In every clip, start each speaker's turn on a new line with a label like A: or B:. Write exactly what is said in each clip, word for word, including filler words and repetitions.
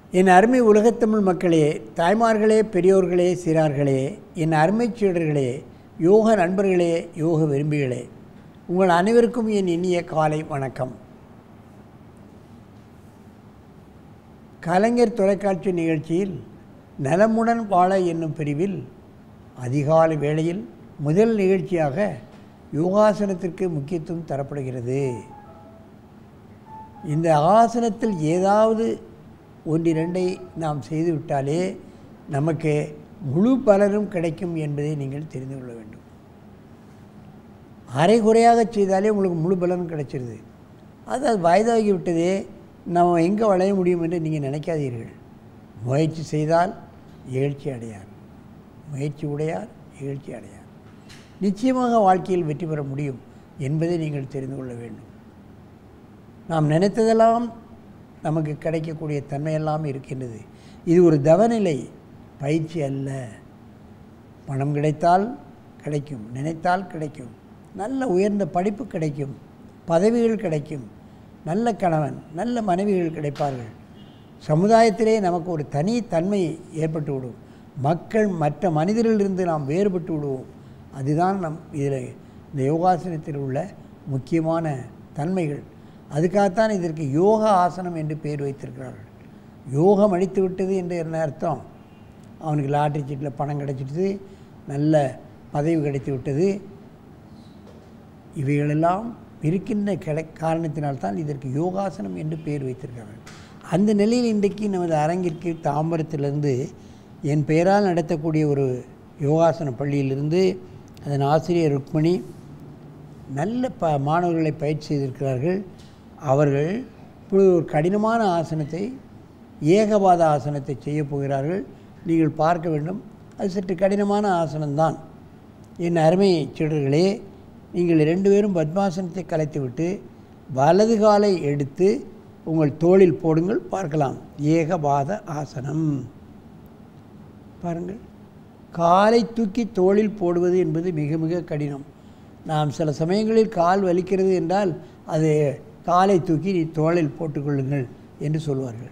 A: என் அருமை உலகத்தமிழ் மக்களே, தாய்மார்களே, பெரியோர்களே, சிறார்களே, என் அருமை சீடர்களே, யோக நண்பர்களே, யோக விரும்பிகளே, உங்கள் அனைவருக்கும் என் இனிய காலை வணக்கம். கலைஞர் தொலைக்காட்சி நிகழ்ச்சியில் நலமுடன் வாழ என்னும் பிரிவில் அதிகாலை வேளையில் முதல் நிகழ்ச்சியாக யோகாசனத்திற்கு முக்கியத்துவம் தரப்படுகிறது. இந்த ஆசனத்தில் ஏதாவது ஒன்றிரண்டை நாம் செய்துவிட்டாலே நமக்கு முழு பலனும் கிடைக்கும் என்பதை நீங்கள் தெரிந்து கொள்ள வேண்டும். அரை குறையாக செய்தாலே உங்களுக்கு முழு பலனும் கிடைச்சிருது. அது அது வயதாகி விட்டதே, நம்ம எங்கே வளைய முடியும் என்று நீங்கள் நினைக்காதீர்கள். முயற்சி செய்தால் எழுச்சி அடையார், முயற்சி உடையார் எழுச்சி அடையார். நிச்சயமாக வாழ்க்கையில் வெற்றி பெற முடியும் என்பதை நீங்கள் தெரிந்து கொள்ள வேண்டும். நாம் நினைத்ததெல்லாம் நமக்கு கிடைக்கக்கூடிய தன்மையெல்லாம் இருக்கின்றது. இது ஒரு தவநிலை, பயிற்சி அல்ல. பணம் கிடைத்தால் கிடைக்கும், நினைத்தால் கிடைக்கும், நல்ல உயர்ந்த படிப்பு கிடைக்கும், பதவிகள் கிடைக்கும், நல்ல கணவன் நல்ல மனைவிகள் கிடைப்பார்கள். சமுதாயத்திலே நமக்கு ஒரு தனி தன்மை ஏற்பட்டு விடும். மக்கள் மற்ற மனிதர்களிலிருந்து நாம் வேறுபட்டு விடுவோம். அதுதான் நம் இதில் இந்த யோகாசனத்தில் உள்ள முக்கியமான தன்மைகள். அதுக்காகத்தான் இதற்கு யோகா ஆசனம் என்று பெயர் வைத்திருக்கிறார்கள். யோகம் அடித்து விட்டது என்று என்ன அர்த்தம்? அவனுக்கு லாட்டரி சீட்டில் பணம் கிடைச்சிட்டு நல்ல பதவி கிடைத்து விட்டது. இவைகளெல்லாம் இருக்கின்ற கிடை காரணத்தினால்தான் இதற்கு யோகாசனம் என்று பெயர் வைத்திருக்கிறார்கள். அந்த நிலையில் இன்றைக்கு நமது அரங்கிற்கு தாம்பரத்திலிருந்து என் பெயரால் நடத்தக்கூடிய ஒரு யோகாசன பள்ளியிலிருந்து அதன் ஆசிரியர் ருக்மணி நல்ல ப மாணவர்களை பயிற்சி செய்திருக்கிறார்கள். அவர்கள் இப்பொழுது ஒரு கடினமான ஆசனத்தை, ஏகபாத ஆசனத்தை செய்ய போகிறார்கள். நீங்கள் பார்க்க வேண்டும். அது சற்று கடினமான ஆசனம்தான். என் அருமை சீடர்களே, நீங்கள் இரண்டு பேரும் பத்மாசனத்தை கலைத்துவிட்டு வலது காலை எடுத்து உங்கள் தோளில் போடுங்கள், பார்க்கலாம். ஏகபாத ஆசனம் பாருங்கள். காலை தூக்கி தோளில் போடுவது என்பது மிக மிக கடினம். நாம் சில சமயங்களில் கால் வலிக்கிறது என்றால் அது காலை தூக்கி தோளில் போட்டுக்கொள்ளுங்கள் என்று சொல்வார்கள்.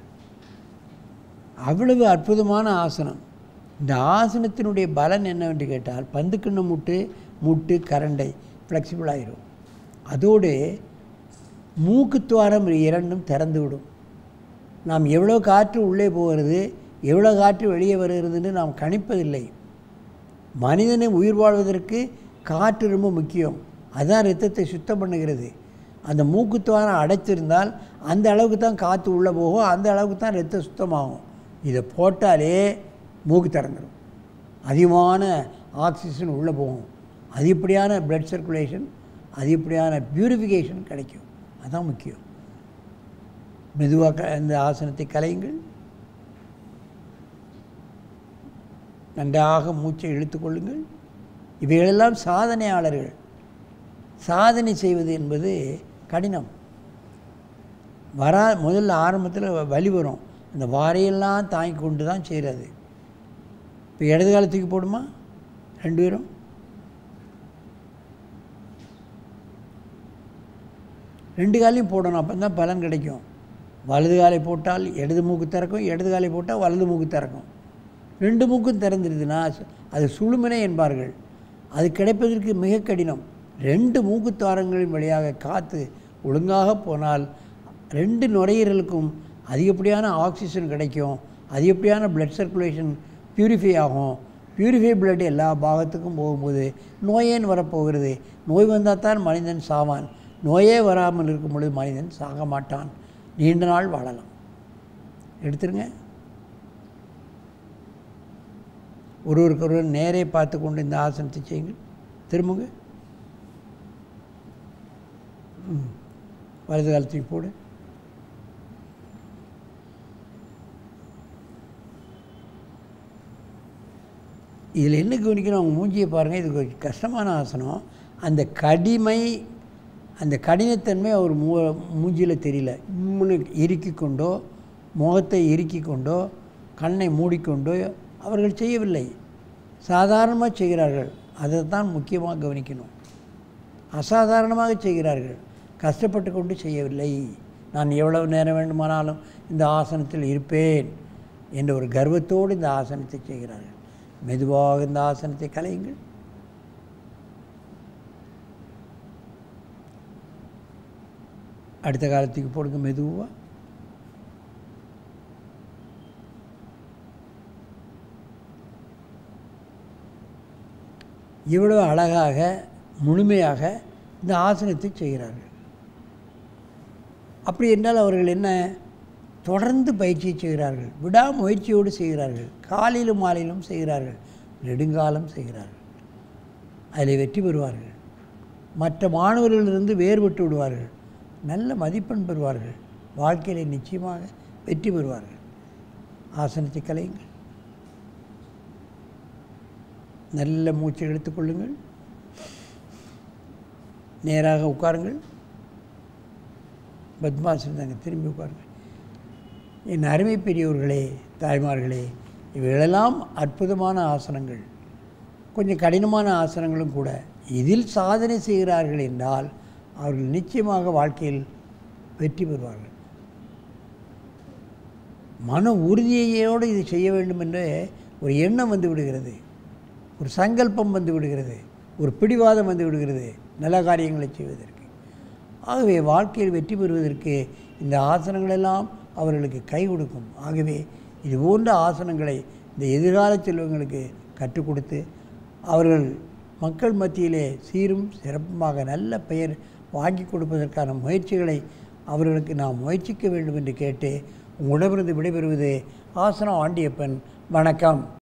A: அவ்வளவு அற்புதமான ஆசனம். இந்த ஆசனத்தினுடைய பலன் என்னவென்று கேட்டால், பந்துக்கிண்ண முட்டு முட்டு கரண்டை ஃப்ளெக்சிபிள் ஆகிடும். அதோடு மூக்குத்துவாரம் இரண்டும் திறந்து விடும். நாம் எவ்வளோ காற்று உள்ளே போகிறது, எவ்வளோ காற்று வெளியே வருகிறதுன்னு நாம் கணிப்பதில்லை. மனிதனை உயிர் வாழ்வதற்கு காற்று ரொம்ப முக்கியம். அதுதான் இரத்தத்தை சுத்தம் பண்ணுகிறது. அந்த மூக்குத்துவாரம் அடைத்திருந்தால் அந்த அளவுக்கு தான் காற்று உள்ளே போகும், அந்த அளவுக்கு தான் இரத்தம் சுத்தமாகும். இதை போட்டாலே மூக்கு திறந்துடும், அதிகமான ஆக்சிஜன் உள்ளே போகும், அதிகப்படியான பிளட் சர்க்குலேஷன், அதிகப்படியான பியூரிஃபிகேஷன் கிடைக்கும். அதுதான் முக்கியம். மெதுவாக அந்த ஆசனத்தை கலையுங்கள். நன்றாக மூச்சை இழுத்து கொள்ளுங்கள். இவைகளெல்லாம் சாதனையாளர்கள். சாதனை செய்வது என்பது கடினம். வரா முதல்ல ஆரம்பத்தில் வலி வரும். அந்த வாரையெல்லாம் தாங்கி கொண்டு தான் செய்கிறது. இப்போ இடது காலத்துக்கு போடுமா ரெண்டு பேரும்? ரெண்டு காலையும் போடணும், அப்போ தான் பலன் கிடைக்கும். வலது காலை போட்டால் இடது மூக்கு திறக்கும், இடது காலை போட்டால் வலது மூக்கு திறக்கும். ரெண்டு மூக்கும் திறந்துருதுன்னா அது சுழுமினை என்பார்கள். அது கிடைப்பதற்கு மிக கடினம். ரெண்டு மூக்குத்தாரங்களின் வழியாக காற்று ஒழுங்காக போனால் ரெண்டு நுரையீரலுக்கும் அதிகப்படியான ஆக்சிஜன் கிடைக்கும், அதிகப்படியான பிளட் சர்க்குலேஷன் பியூரிஃபை ஆகும். பியூரிஃபை பிளட் எல்லா பாகத்துக்கும் போகும்போது நோயேன்னு வரப்போகிறது. நோய் வந்தால் தான் மனிதன் சாவான். நோயே வராமல் இருக்கும் பொழுது மனிதன் சாக மாட்டான், நீண்ட நாள் வாழலாம். எடுத்துருங்க. ஒருவருக்கு ஒருவர் நேரே பார்த்து கொண்டு இந்த ஆசனத்தை செய்யுங்கள். திரும்புங்க. ம் வலது காலத்துக்கு போடு. இதில் என்ன கவனிக்கணும், அவங்க மூஞ்சியை பாருங்கள். இது ஒரு கஷ்டமான ஆசனம். அந்த கடிமை, அந்த கடினத்தன்மை அவர் மூ மூஞ்சியில் தெரியல. இம்முன்னு இறுக்கி கொண்டோ, முகத்தை இறுக்கி கொண்டோ, கண்ணை மூடிக்கொண்டோ அவர்கள் செய்யவில்லை. சாதாரணமாக செய்கிறார்கள். அதை தான் முக்கியமாக கவனிக்கணும். அசாதாரணமாக செய்கிறார்கள், கஷ்டப்பட்டு கொண்டு செய்யவில்லை. நான் எவ்வளவு நேரம் வேண்டுமானாலும் இந்த ஆசனத்தில் இருப்பேன், என்ற ஒரு கர்வத்தோடு இந்த ஆசனத்தை செய்கிறார்கள். மெதுவாக இந்த ஆசனத்தை கலையுங்கள். அடுத்த காலத்துக்கு போடுங்க மெதுவாக. இவ்வளவு அழகாக முழுமையாக இந்த ஆசனத்தை செய்கிறார்கள். அப்படி என்றால் அவர்கள் என்ன தொடர்ந்து பயிற்சி செய்கிறார்கள், விடாமுயற்சியோடு செய்கிறார்கள், காலையிலும் மாலையிலும் செய்கிறார்கள், நெடுங்காலம் செய்கிறார்கள். அதில் வெற்றி பெறுவார்கள். மற்ற மாணவர்களிலிருந்து வேறுபட்டு விடுவார்கள், நல்ல மதிப்பெண் பெறுவார்கள், வாழ்க்கையில் நிச்சயமாக வெற்றி பெறுவார்கள். ஆசனத்தை கலையுங்கள். நல்ல மூச்சை எடுத்துக்கொள்ளுங்கள். நேராக உட்காருங்கள். பத்மாசனம் தாங்க, திரும்பி உட்காருங்கள். என் அருமை பெரியோர்களே, தாய்மார்களே, இவைகளெல்லாம் அற்புதமான ஆசனங்கள், கொஞ்சம் கடினமான ஆசனங்களும் கூட. இதில் சாதனை செய்கிறார்கள் என்றால் அவர்கள் நிச்சயமாக வாழ்க்கையில் வெற்றி பெறுவார்கள். மன உறுதியோடு இது செய்ய வேண்டும் என்ற ஒரு எண்ணம் வந்து விடுகிறது, ஒரு சங்கல்பம் வந்து விடுகிறது, ஒரு பிடிவாதம் வந்து விடுகிறது நல்ல காரியங்களை செய்வதற்கு. ஆகவே வாழ்க்கையில் வெற்றி பெறுவதற்கு இந்த ஆசனங்களெல்லாம் அவர்களுக்கு கை கொடுக்கும். ஆகவே இது போன்ற ஆசனங்களை இந்த எதிர்கால செல்வங்களுக்கு கற்றுக் கொடுத்து அவர்கள் மக்கள் மத்தியிலே சீரும் சிறப்புமாக நல்ல பெயர் வாங்கி கொடுப்பதற்கான முயற்சிகளை அவர்களுக்கு நாம் முயற்சிக்க வேண்டும் என்று கேட்டு உங்களிடமிருந்து விடைபெறுவது ஆசனம் ஆண்டியப்பன். வணக்கம்.